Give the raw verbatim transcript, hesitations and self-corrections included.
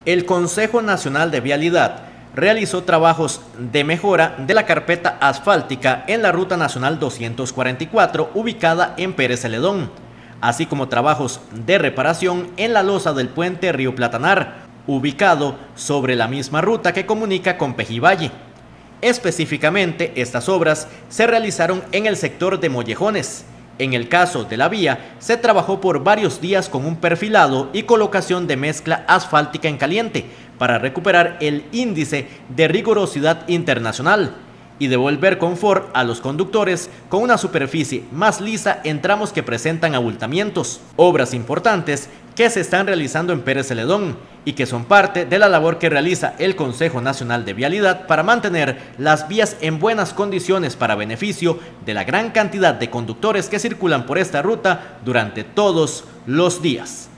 El Consejo Nacional de Vialidad realizó trabajos de mejora de la carpeta asfáltica en la Ruta Nacional doscientos cuarenta y cuatro, ubicada en Pérez Celedón, así como trabajos de reparación en la losa del puente Río Platanar, ubicado sobre la misma ruta que comunica con Pejivalle. Específicamente, estas obras se realizaron en el sector de Mollejones. En el caso de la vía, se trabajó por varios días con un perfilado y colocación de mezcla asfáltica en caliente para recuperar el índice de rigurosidad internacional y devolver confort a los conductores con una superficie más lisa en tramos que presentan abultamientos. Obras importantes que se están realizando en Pérez Celedón y que son parte de la labor que realiza el Consejo Nacional de Vialidad para mantener las vías en buenas condiciones para beneficio de la gran cantidad de conductores que circulan por esta ruta durante todos los días.